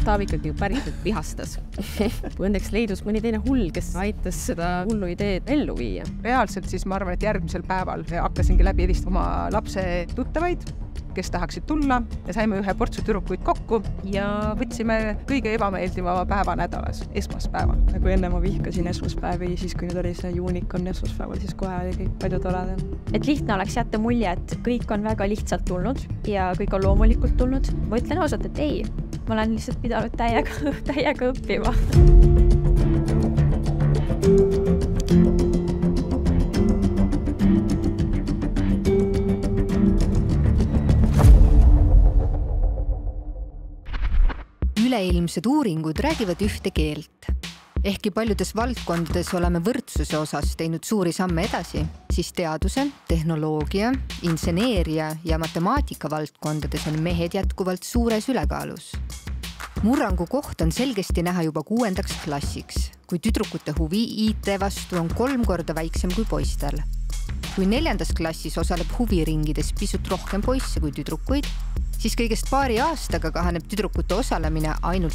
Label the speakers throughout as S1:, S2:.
S1: Gustav ikkagi päriselt vihastas. Õnneks leidus mõni teine hull, kes aitas seda hullu ideed ellu viia.
S2: Reaalselt siis ma arvan, et järgmisel päeval hakkasingi läbi helistama oma lapse tuttavaid, kes tahaksid tulla ja saime ühe portsu tüdrukuid kokku ja võtsime kõige ebameeldivama päeva nädalas, esmaspäeva.
S3: Nagu enne ma vihkasin esmaspäevi, siis kui nüüd oli see juunikon esmaspäeval, siis kohe oli kõik palju toredam.
S4: Et lihtne oleks jätta mulje, et kõik on väga lihtsalt tulnud ja kõik on loomulikult tulnud. Ma ütlen ausalt, et ei, ma olen lihtsalt pidanud täiega õppima.
S5: Üleilmsed uuringud räägivad ühte keelt. Ehkki paljudes valdkondades oleme võrdsuse osas teinud suuri samme edasi, siis teaduse, tehnoloogia, inseneeria ja matemaatika valdkondades on mehed jätkuvalt suures ülekaalus. Murrangu koht on selgesti näha juba 6. klassiks, kui tüdrukute huvi IT vastu on 3 korda väiksem kui poistel. Kui 4. klassis osaleb huviringides pisut rohkem poisse kui tüdrukuid, siis kõigest paari aastaga kahaneb tüdrukute osalemine ainult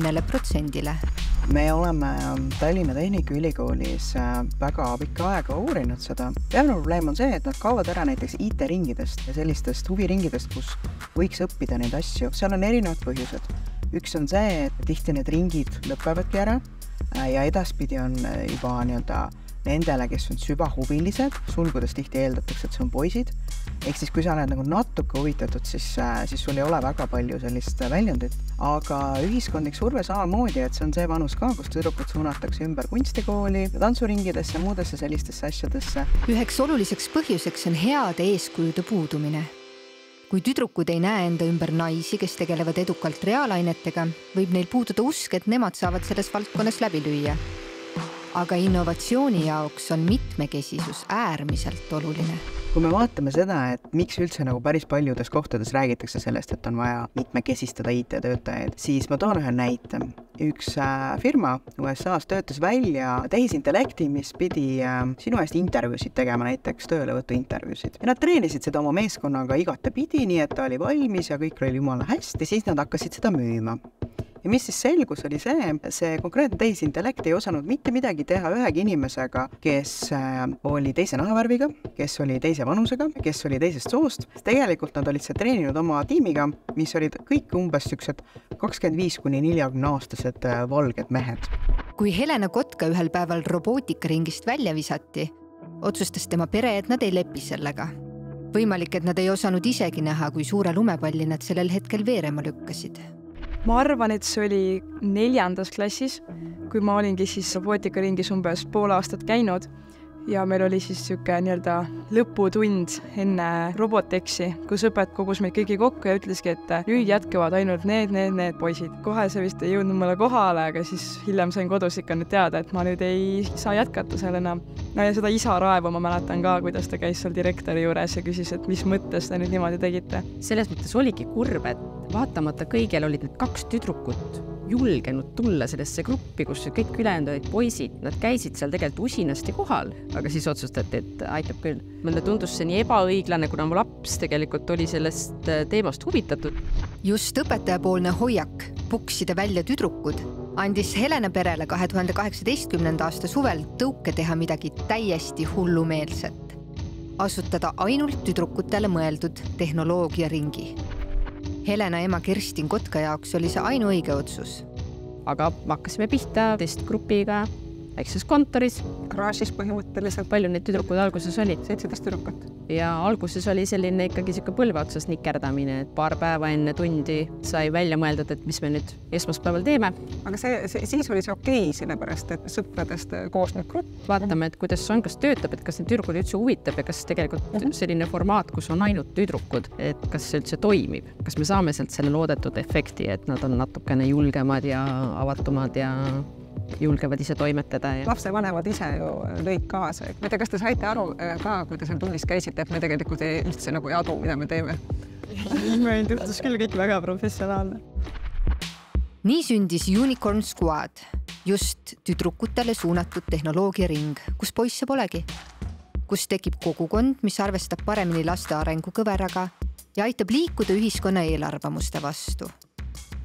S5: 10%.
S6: Me oleme Tallinna Tehnikaülikoolis väga pikka aega uurinud seda. Peamine probleem on see, et nad kaovad ära näiteks IT-ringidest ja sellistest huviringidest, kus võiks õppida neid asju. Seal on erinevad põhjused. Üks on see, et tihti need ringid lõpevadki ära ja edaspidi on juba nendele, kes on süvahuvilised, sulgudes tihti eeldatakse, et see on poisid. Ehk siis, kui sa oled nagu natuke huvitatud, siis sul ei ole väga palju sellist väljundit. Aga ühiskondlik surve samamoodi, et see on see vanus ka, kus tüdrukud suunatakse ümber kunstikooli, tantsuringidesse ja muudesse sellistesse asjadesse.
S5: Üheks oluliseks põhjuseks on heade eeskujude puudumine. Kui tüdrukud ei näe enda ümber naisi, kes tegelevad edukalt reaalainetega, võib neil puududa usk, et nemad saavad selles valdkonnas läbi lüüa. Aga innovatsiooni jaoks on mitmekesisus äärmiselt oluline.
S6: Kui me vaatame seda, et miks üldse nagu päris paljudes kohtades räägitakse sellest, et on vaja mitmekesistada IT-töötajaid, siis ma toon ühe näite. Üks firma USA's töötas välja tehisintellekti, mis pidi sinu eest intervjuusid tegema, näiteks töölevõtu intervjuusid. Ja nad treenisid seda oma meeskonnaga igate pidi, nii et ta oli valmis ja kõik oli jumala hästi, siis nad hakkasid seda müüma. Ja mis siis selgus oli see konkreetne tehisintellekt ei osanud mitte midagi teha ühegi inimesega, kes oli teise nahavärviga, kes oli teise vanusega, kes oli teisest soost. Tegelikult nad olid see treeninud oma tiimiga, mis olid kõik umbes 25–40 aastased valged mehed.
S5: Kui Helena Kotka ühel päeval robootikaringist välja visati, otsustas tema pere, et nad ei lepi sellega. Võimalik, et nad ei osanud isegi näha, kui suure lumepalli nad sellel hetkel veerema lükkasid.
S3: Ma arvan, et see oli 4. klassis, kui ma olingi siis robootikaringis umbes pool aastat käinud ja meil oli siis lõputund enne roboteksi, kus õpet kogus meid kõigi kokku ja ütleski, et nüüd jätkavad ainult need poisid. Kohe see vist ei jõudnud mulle kohale, aga siis hiljem sain kodus ikka nüüd teada, et ma nüüd ei saa jätkata seal enam. No ja seda isa raevu ma mäletan ka, kuidas ta käis seal direktori juures ja küsis, et mis mõttes te nüüd niimoodi tegite.
S1: Selles mõttes oligi kurb, et vaatamata kõigil olid need 2 tüdrukut julgenud tulla sellesse gruppi, kus kõik ülejäänud olid poisid. Nad käisid seal tegelikult usinasti kohal, aga siis otsustati, et aitab küll. Mulle tundus see nii ebaõiglane, kuna mu laps tegelikult oli sellest teemast huvitatud.
S5: Just õpetajapoolne hoiak puksida välja tüdrukud andis Helena perele 2018. aasta suvel tõuke teha midagi täiesti hullumeelset. Asutada ainult tüdrukutele mõeldud tehnoloogiaringi. Helena ema Kerstin Kotka jaoks oli see ainuõige otsus.
S1: Aga hakkasime pihta testgrupiga väikses kontoris.
S2: Garaažis põhimõtteliselt.
S1: Palju neid tüdrukud alguses oli?
S2: 17 tüdrukut.
S1: Ja alguses oli selline ikkagi põlve otsas nikerdamine, et paar päeva enne tundi sai välja mõeldud, et mis me nüüd esmaspäeval teeme.
S2: Aga siis oli see okei, sellepärast, et sõpradest koosnud grupp.
S1: Vaatame, et kuidas see on, kas töötab, et kas need tüdrukud üldse huvitab ja kas tegelikult selline formaat, kus on ainult tüdrukud, et kas see üldse toimib. Kas me saame sealt selle loodetud efekti, et nad on natukene julgemad ja avatumad ja julgevad ise toimetada.
S2: Lapsevanemad ise ju lõid kaasa. Ma ei tea, kas te saite aru ka, kui te seal tunnis käisite, et me tegelikult ei üldse nagu ei adu, mida me teeme?
S3: Meil tõhtus küll kõik väga professionaalne.
S5: Nii sündis Unicorn Squad, just tüdrukutele suunatud tehnoloogiaring, kus poisse polegi. Kus tekib kogukond, mis arvestab paremini laste arengukõveraga ja aitab liikuda ühiskonna eelarvamuste vastu.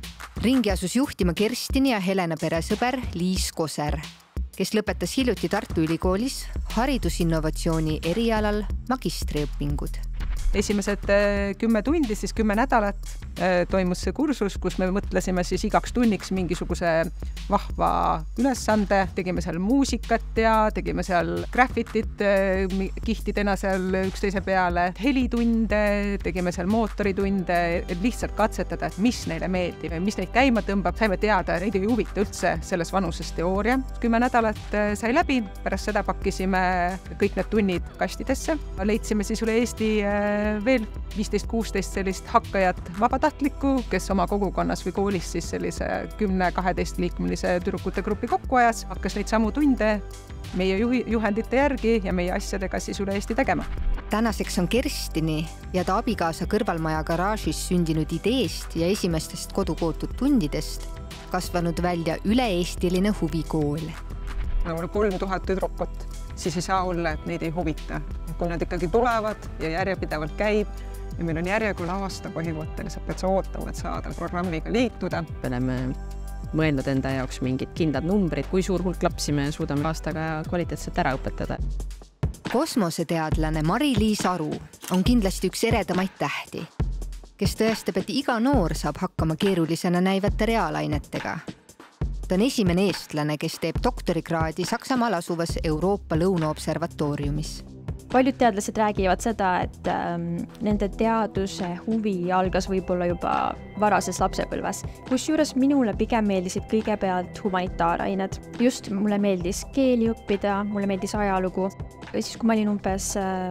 S5: ringi asus juhtima Kerstini ja Helena peresõber Liis Koser, kes lõpetas hiljuti Tartu Ülikoolis haridusinnovatsiooni erialal magistriõpingud.
S2: Esimesed 10 tundi, siis 10 nädalat toimus see kursus, kus me mõtlesime siis igaks tunniks mingisuguse vahva ülesande, tegime seal muusikat ja tegime seal graffitit kihtidena seal üksteise peale, helitunde, tegime seal mootoritunde, et lihtsalt katsetada, et mis neile meeldib, mis neid käima tõmbab, saime teada, neid ei huvita üldse selles vanuses teooria. 10 nädalat sai läbi, pärast seda pakkisime kõik need tunnid kastidesse, leidsime siis üle Eesti veel 15-16 sellist hakkajat vabatahtlikku, kes oma kogukonnas või koolis siis sellise 10-12 liikmelise tüdrukute grupi kokku ajas, hakkas neid samu tunde meie juhendite järgi ja meie asjadega siis üle Eesti tegema.
S5: Tänaseks on Kerstini ja ta abikaasa kõrvalmaja garaažis sündinud ideest ja esimestest kodukootud tundidest kasvanud välja üle-eestiline huvikool.
S7: Nagu 3000 tüdrukut, siis ei saa olla, et neid ei huvita. Kui nad ikkagi tulevad ja järjepidevalt käib ja meil on järjekul aasta põhimõtteliselt, et sa ootama, et saada programmiga liituda.
S1: Me oleme mõelnud enda jaoks mingid kindlad numbrid, kui suur hulk lapsi me suudame aastaga kvaliteetselt ära õpetada.
S5: Kosmoseteadlane Mari-Liis Aru on kindlasti üks eredamaid tähti, kes tõestab, et iga noor saab hakkama keerulisena näivate reaalainetega. Ta on esimene eestlane, kes teeb doktorikraadi Saksamaal asuvas Euroopa Lõunaobservatooriumis.
S4: Paljud teadlased räägivad seda, et nende teaduse huvi algas võib-olla juba varases lapsepõlves. Kusjuures minule pigem meeldisid kõigepealt humanitaarained. Just mulle meeldis keeli õppida, mulle meeldis ajalugu. Ja siis, kui ma olin umbes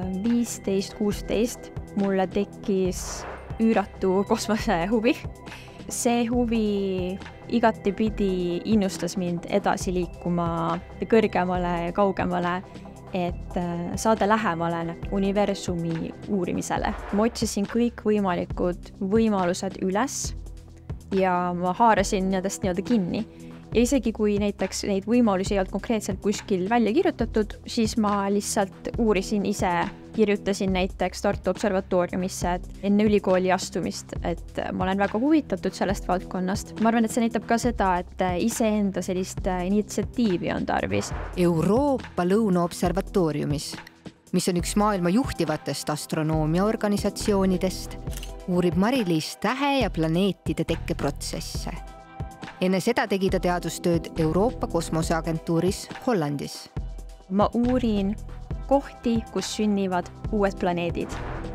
S4: 15-16, mulle tekkis üüratu kosmose huvi. See huvi igatepidi innustas mind edasi liikuma kõrgemale ja kaugemale, et saada lähemale universumi uurimisele. Ma otsisin kõik võimalikud võimalused üles ja ma haarasin nendest kinni. Ja isegi kui näiteks neid võimalusi ei olnud konkreetselt kuskil välja kirjutatud, siis ma lihtsalt uurisin ise, kirjutasin näiteks Tartu Observatooriumisse enne ülikooli astumist, et ma olen väga huvitatud sellest valdkonnast. Ma arvan, et see näitab ka seda, et iseenda sellist initsiatiivi on tarvis.
S5: Euroopa Lõunaobservatooriumis, mis on üks maailma juhtivatest astronoomiaorganisatsioonidest, uurib Mari-Liis tähe ja planeetide tekkeprotsesse. Enne seda tegi ta teadustööd Euroopa Kosmoseagentuuris Hollandis.
S4: Ma uurin kohti, kus sünnivad uued planeedid.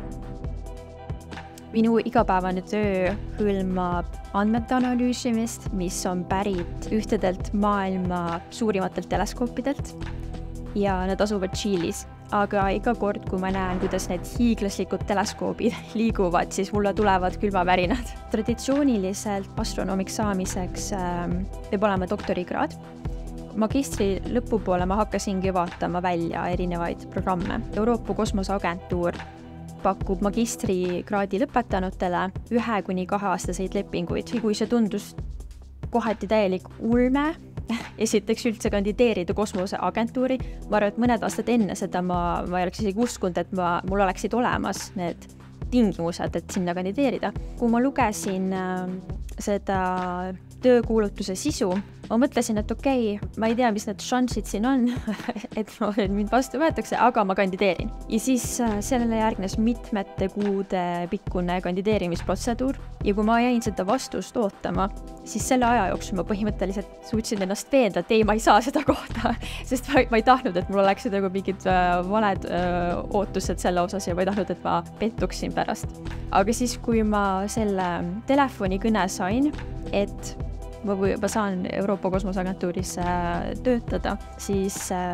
S4: Minu igapäevane töö hõlmab andmete analüüsimist, mis on pärit ühtedelt maailma suurimatelt teleskoopidelt ja nad asuvad Tšiilis. Aga iga kord, kui ma näen, kuidas need hiiglaslikud teleskoobid liiguvad, siis mulle tulevad külmavärinad. Traditsiooniliselt astronoomiks saamiseks peab olema doktorikraad. Magistri lõpupoole ma hakkasingi vaatama välja erinevaid programme. Euroopa Kosmoseagentuur pakub magistrikraadi lõpetanutele 1-2 aastaseid lepinguid. Kui see tundus kohati täielik ulme, esiteks üldse kandideerida kosmoseagentuuri. Ma arvan, et mõned aastad enne seda ma ei oleks isegi uskunud, et mul oleksid olemas need tingimused, et sinna kandideerida. Kui ma lugesin seda töökuulutuse sisu, ma mõtlesin, et okei, ma ei tea, mis need šansid siin on, et mind vastu võetakse, aga ma kandideerin. Ja siis sellele järgnes mitmete kuude pikkune kandideerimisprotseduur ja kui ma jäin seda vastust ootama, siis selle aja jooksul ma põhimõtteliselt suutsin ennast veenda, et ei, ma ei saa seda kohta, sest ma ei tahtnud, et mul oleksid mingid valed ootused selle osas ja ma ei tahtnud, et ma pettuksin pärast. Aga siis, kui ma selle telefonikõne sain, et ma saan Euroopa Kosmoseagentuuris töötada, siis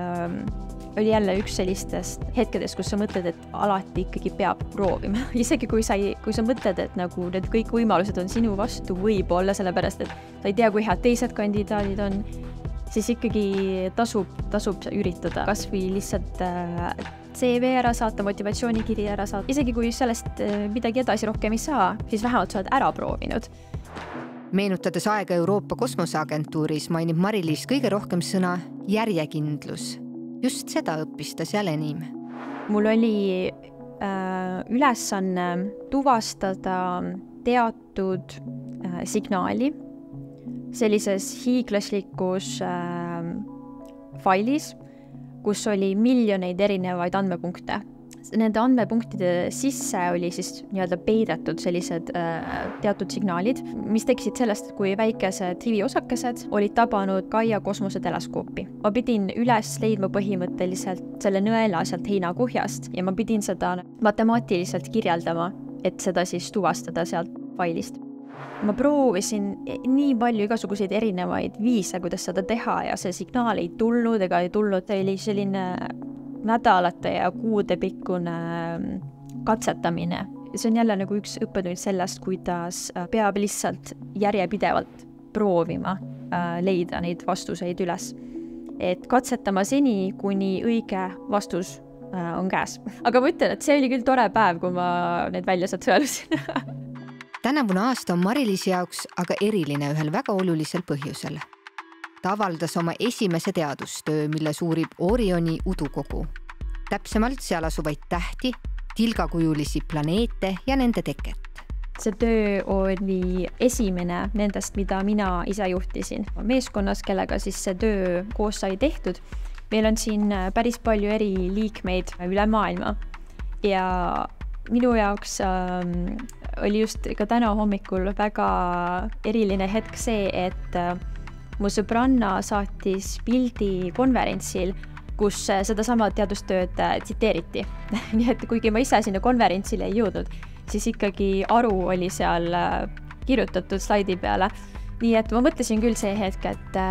S4: oli jälle üks sellistest hetkedest, kus sa mõtled, et alati ikkagi peab proovima. Isegi kui sa mõtled, et nagu need kõik võimalused on sinu vastu võib-olla, sellepärast, et sa ei tea, kui head teised kandidaadid on, siis ikkagi tasub üritada. Kas või lihtsalt CV ära saata, motivatsioonikiri ära saata. Isegi kui sellest midagi edasi rohkem ei saa, siis vähemalt sa oled ära proovinud.
S5: Meenutades aega Euroopa Kosmoseagentuuris mainib Mari-Liis kõige rohkem sõna järjekindlus. Just seda õppis ta seal enim.
S4: Mul oli ülesanne tuvastada teatud signaali sellises hiiglaslikus failis, kus oli miljoneid erinevaid andmepunkte. Nende andmepunktide sisse oli siis nii-öelda peidetud sellised teatud signaalid, mis tekkisid sellest, kui väikesed riviosakesed olid tabanud Gaia kosmoseteleskoopi. Ma pidin üles leidma põhimõtteliselt selle nõela sealt heinakuhjast ja ma pidin seda matemaatiliselt kirjeldama, et seda siis tuvastada sealt failist. Ma proovisin nii palju igasuguseid erinevaid viise, kuidas seda teha ja see signaal ei tulnud ega ei tulnud. See oli selline nädalate ja kuude pikkune katsetamine. See on jälle nagu üks õppetund sellest, kuidas peab lihtsalt järjepidevalt proovima leida neid vastuseid üles. Et katsetama seni, kuni õige vastus on käes. Aga ma ütlen, et see oli küll tore päev, kui ma need välja sealt sõelusin.
S5: Tänavune aasta on Mari-Liisi jaoks aga eriline ühel väga olulisel põhjusel. Ta avaldas oma esimese teadustöö, milles uurib Orioni udukogu. Täpsemalt seal asuvaid tähti, tilgakujulisi planeete ja nende teket.
S4: See töö oli esimene nendest, mida mina ise juhtisin. Meeskonnas, kellega siis see töö koos sai tehtud. Meil on siin päris palju eri liikmeid üle maailma ja minu jaoks oli just ka täna hommikul väga eriline hetk see, et mu sõbranna saatis pildi konverentsil, kus seda sama teadustööd tsiteeriti. Nii et kuigi ma ise sinna konverentsile ei jõudnud, siis ikkagi aru oli seal kirjutatud slaidi peale. Nii et ma mõtlesin küll see hetk,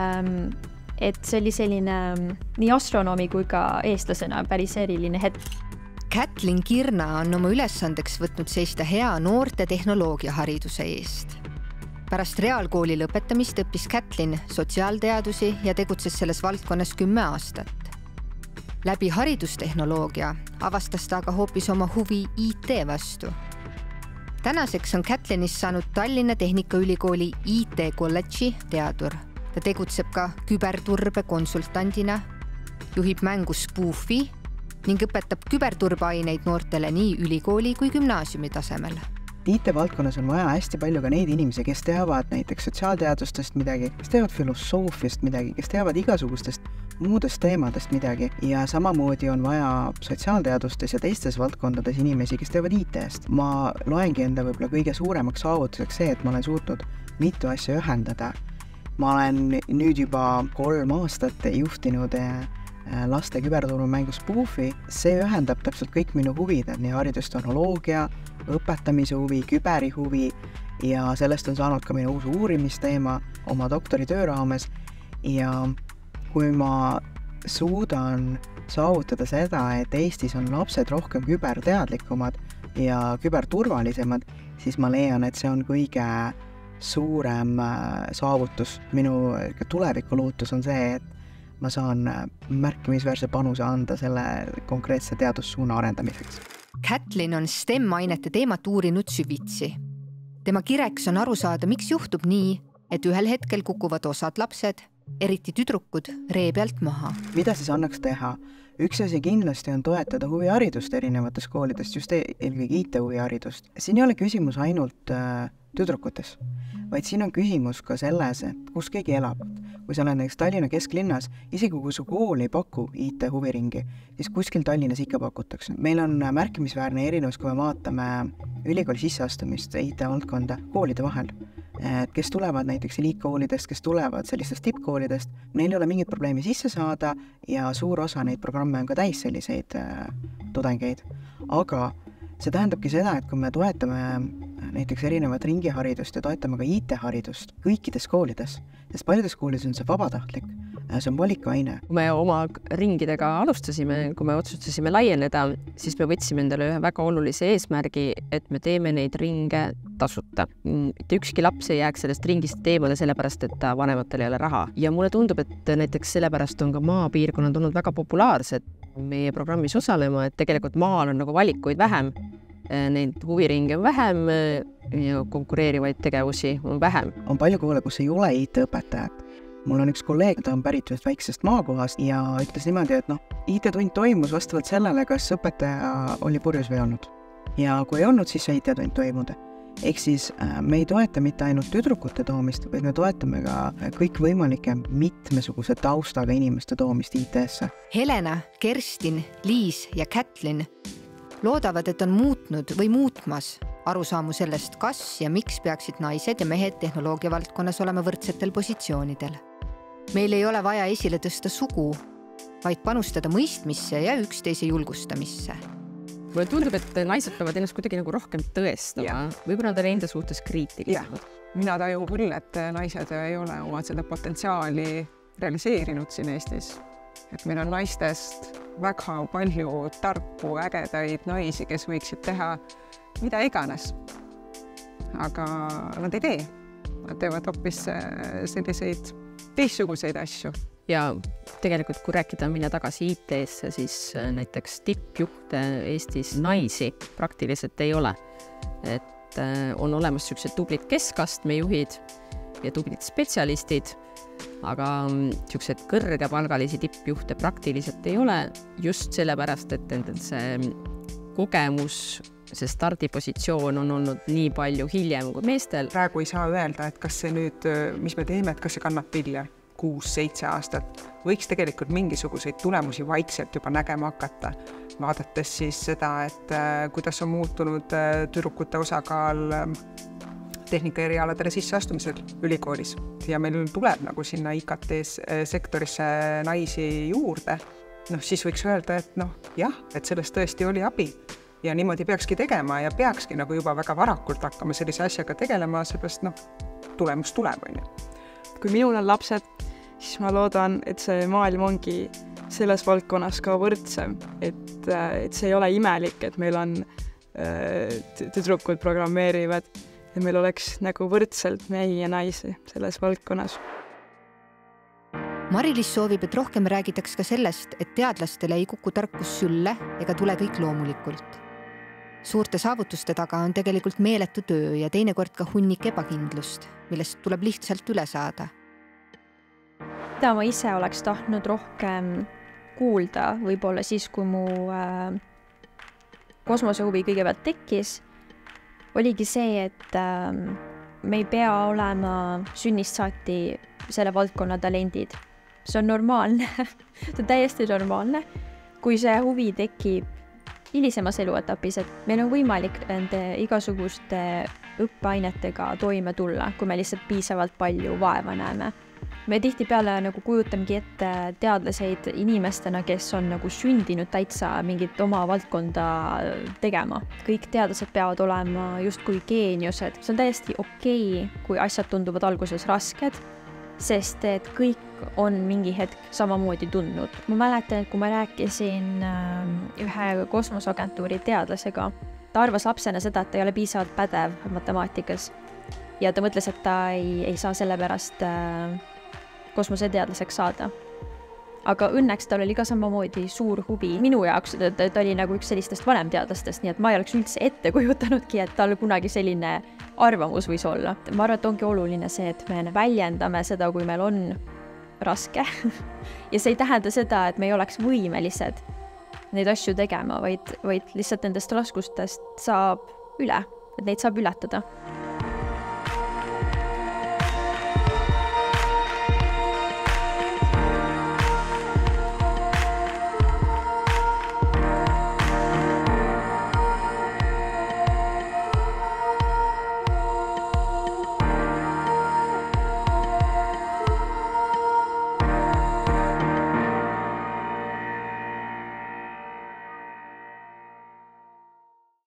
S4: et see oli selline nii astronoomi kui ka eestlasena päris eriline hetk.
S5: Kätlin Kirna on oma ülesandeks võtnud seista hea noorte tehnoloogiahariduse eest. Pärast reaalkooli lõpetamist õppis Kätlin sotsiaalteadusi ja tegutses selles valdkonnas 10 aastat. Läbi haridustehnoloogia avastas ta aga hoopis oma huvi IT vastu. Tänaseks on Kätlinist saanud Tallinna Tehnikaülikooli IT kolledži teadur. Ta tegutseb ka küberturbe konsultandina, juhib mängu Spoofi ning õpetab küberturbeaineid noortele nii ülikooli kui gümnaasiumi tasemel.
S6: IT-valdkonnas on vaja hästi palju ka neid inimesi, kes teavad näiteks sotsiaalteadustest midagi, kes teavad filosoofiast midagi, kes teavad igasugustest muudest teemadest midagi ja samamoodi on vaja sotsiaalteadustes ja teistes valdkondades inimesi, kes teavad IT-st. Ma loengi enda võib-olla kõige suuremaks saavutuseks see, et ma olen suutnud mitu asja ühendada. Ma olen nüüd juba 3 aastat juhtinud laste küberturumängu Spoofi. See ühendab täpselt kõik minu huvid, nii haridustehnoloogia, õpetamise huvi, küberi huvi ja sellest on saanud ka minu uus uurimisteema oma doktoritöö raames ja kui ma suudan saavutada seda, et Eestis on lapsed rohkem küberteadlikumad ja küberturvalisemad, siis ma leian, et see on kõige suurem saavutus. Minu tulevikulootus on see, et ma saan märkimisväärse panuse anda selle konkreetse teadussuuna arendamiseks.
S5: Kätlin on STEM-ainete teemat uurinud süvitsi. Tema kireks on aru saada, miks juhtub nii, et ühel hetkel kukuvad osad lapsed, eriti tüdrukud, ree pealt maha.
S6: Mida siis annaks teha? Üks asi kindlasti on toetada huviharidust erinevatest koolidest, just eelkõige IT-huviharidust. Siin ei ole küsimus ainult tüdrukutes, vaid siin on küsimus ka selles, et kus keegi elab. Kui sa oled näiteks Tallinna kesklinnas, isegi kui su kool ei paku IT-huviringi, siis kuskil Tallinnas ikka pakutakse. Meil on märkimisväärne erinevus, kui me vaatame ülikooli sisseastumist IT-valdkonda koolide vahel. Kes tulevad näiteks eliitkoolidest, kes tulevad sellistest tippkoolidest, neil ei ole mingit probleemi sisse saada ja suur osa neid programme on ka täis selliseid tudengeid. Aga see tähendabki seda, et kui me toetame näiteks erinevat ringiharidust ja toetame ka IT-haridust kõikides koolides, sest paljudes koolides on see vabatahtlik, see on valikuaine.
S1: Kui me oma ringidega alustasime, kui me otsustasime laieneda, siis me võtsime endale ühe väga olulise eesmärgi, et me teeme neid ringe tasuta. Ükski laps ei jääks sellest ringist eemale sellepärast, et vanematel ei ole raha. Ja mulle tundub, et näiteks sellepärast on ka maapiirkonnad olnud väga populaarsed meie programmis osalema, et tegelikult maal on nagu valikuid vähem. Neid huviringe on vähem ja konkureerivaid tegevusi on vähem.
S6: On palju koole, kus ei ole IT-õpetajat. Mul on üks kolleeg, ta on pärit ühest väiksest maakohast ja ütles niimoodi, et IT-tund toimus vastavalt sellele, kas õpetaja oli purjus või olnud. Ja kui ei olnud, siis see IT-tund toimuda. ehk siis me ei toeta mitte ainult tüdrukute toomist, vaid me toetame ka kõikvõimalike mitmesuguse taustaga inimeste toomist IT-sse.
S5: Helena, Kerstin, Liis ja Kätlin loodavad, et on muutnud või muutmas arusaamu sellest, kas ja miks peaksid naised ja mehed tehnoloogia valdkonnas olema võrdsetel positsioonidel. Meil ei ole vaja esile tõsta sugu, vaid panustada mõistmisse ja üksteise julgustamisse.
S1: Mulle tundub, et naised peavad ennast kuidagi nagu rohkem tõestama. Võib-olla nad on enda suhtes kriitilisemad.
S7: Mina tajun küll, et naised ei ole oma seda potentsiaali realiseerinud siin Eestis. Et meil on naistest väga palju tarku, ägedaid naisi, kes võiksid teha mida iganes. Aga nad ei tee. Nad teevad hoopis selliseid teistsuguseid asju.
S1: Ja tegelikult, kui rääkida minna tagasi IT-sse, siis näiteks tippjuhte Eestis naisi praktiliselt ei ole. Et on olemas sellised tublid keskastme juhid ja tublid spetsialistid, aga sellised kõrgepalgalisi tippjuhte praktiliselt ei ole just sellepärast, et nendel see kogemus, see stardipositsioon on olnud nii palju hiljem kui meestel.
S7: Praegu ei saa öelda, et kas see nüüd, mis me teeme, et kas see kannab vilja 6-7 aastat. Võiks tegelikult mingisuguseid tulemusi vaikselt juba nägema hakata. Vaadates siis seda, et kuidas on muutunud tüdrukute osakaal tehnikaerialadele sisseastumisel ülikoolis. Ja meil tuleb nagu sinna IKT-sektorisse naisi juurde. Siis võiks öelda, et jah, et sellest tõesti oli abi. Ja niimoodi peakski tegema ja peakski nagu juba väga varakult hakkama sellise asjaga tegelema, seepärast tulemus tuleb.
S3: Kui minul on lapsed, siis ma loodan, et see maailm ongi selles valdkonnas ka võrdsem. Et see ei ole imelik, et meil on tüdrukud programmeerivad ja meil oleks nagu võrdselt mehi ja naisi selles valdkonnas.
S5: Mari-Liis soovib, et rohkem räägitaks ka sellest, et teadlastele ei kuku tarkus sülle ega tule kõik loomulikult. Suurte saavutuste taga on tegelikult meeletu töö ja teinekord ka hunnik ebakindlust, millest tuleb lihtsalt üle saada.
S4: Mida ma ise oleks tahtnud rohkem kuulda, võib-olla siis, kui mu kosmosehuvi kõigepealt tekkis, oligi see, et me ei pea olema sünnist saati selle valdkonna talendid. See on normaalne, see on täiesti normaalne. Kui see huvi tekib hilisemas eluetapis, et meil on võimalik nende igasuguste õppeainetega toime tulla, kui me lihtsalt piisavalt palju vaeva näeme. Me tihtipeale nagu kujutamegi ette teadlaseid inimestena, kes on nagu sündinud täitsa mingit oma valdkonda tegema. Kõik teadlased peavad olema justkui geeniused. See on täiesti okei, kui asjad tunduvad alguses rasked, sest et kõik on mingi hetk samamoodi tundnud. Ma mäletan, et kui ma rääkisin ühe kosmoseagentuuri teadlasega, ta arvas lapsena seda, et ta ei ole piisavalt pädev matemaatikas. Ja ta mõtles, et ta ei saa selle pärast kosmoseteadlaseks saada. Aga õnneks tal oli ka samamoodi suur huvi. Minu jaoks ta oli nagu üks sellistest vanemteadlastest, nii et ma ei oleks üldse ette kujutanudki, et tal kunagi selline arvamus võis olla. Ma arvan, et ongi oluline see, et me väljendame seda, kui meil on raske. Ja see ei tähenda seda, et me ei oleks võimelised neid asju tegema, vaid lihtsalt nendest raskustest saab üle, et neid saab ületada.